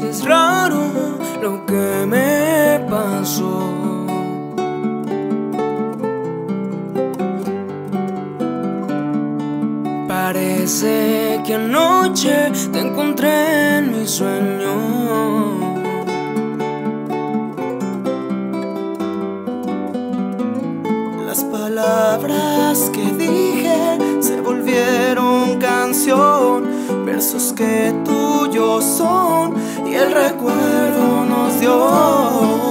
es raro lo que me pasó. Parece que anoche te encontré en mi sueño. Las palabras que dije se volvieron canción, versos que tuyos son y el recuerdo nos dio.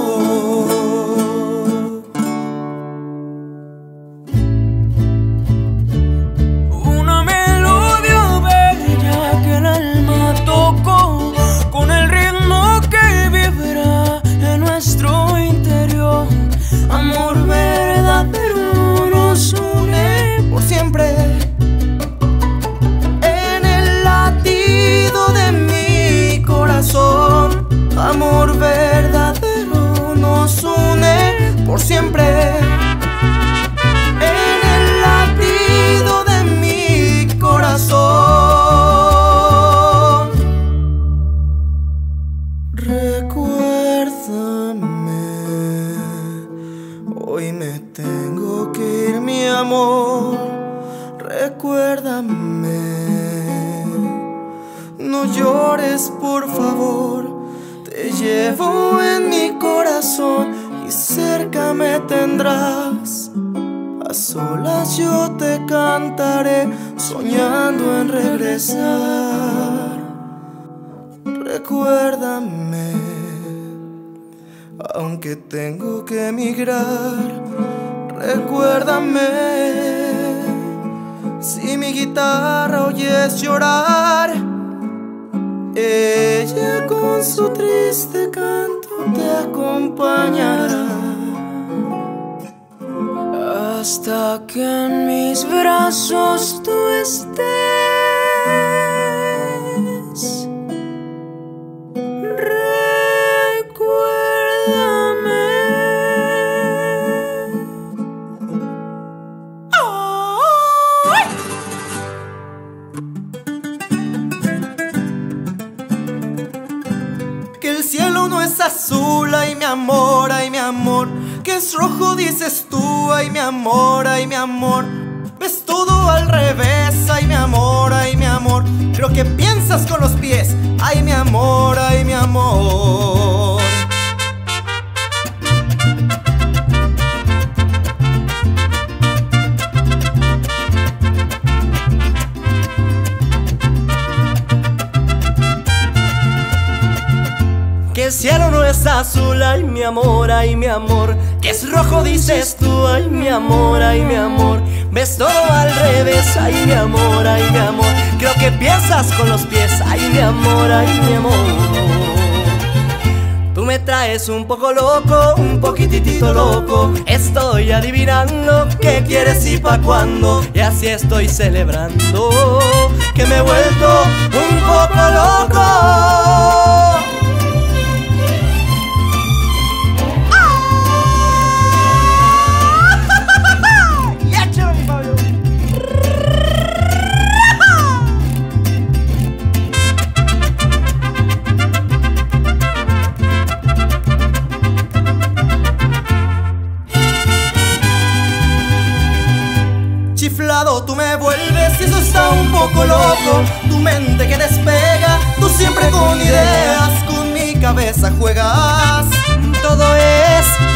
Amor verdadero nos une por siempre. En el latido de mi corazón, amor verdadero nos une por siempre. En el latido de mi corazón. Recuérdame. Hoy me tengo que ir, mi amor, recuérdame. No llores, por favor, te llevo en mi corazón y cerca me tendrás. A solas yo te cantaré, soñando en regresar. Recuérdame. Aunque tengo que emigrar, recuérdame. Si mi guitarra oyes llorar, ella con su triste canto te acompañará. Hasta que en mis brazos tú estés. Que el cielo no es azul, ay mi amor, ay mi amor. Que es rojo dices tú, ay mi amor, ay mi amor. Ves todo al revés, ay mi amor, ay mi amor. Creo que piensas con los pies, ay mi amor, ay mi amor. Que el cielo no es azul, ay mi amor, ay mi amor. Que es rojo dices tú, ay mi amor, ay mi amor. Ves todo al revés, ay mi amor, ay mi amor. Creo que piensas con los pies, ay mi amor, ay mi amor. Tú me traes un poco loco, un poquitito loco. Estoy adivinando qué quieres y pa' cuándo. Y así estoy celebrando que me he vuelto un poco loco. Chiflado tú me vuelves y eso está un poco loco. Tu mente que despega, tú siempre con ideas, con mi cabeza juegas. Todo es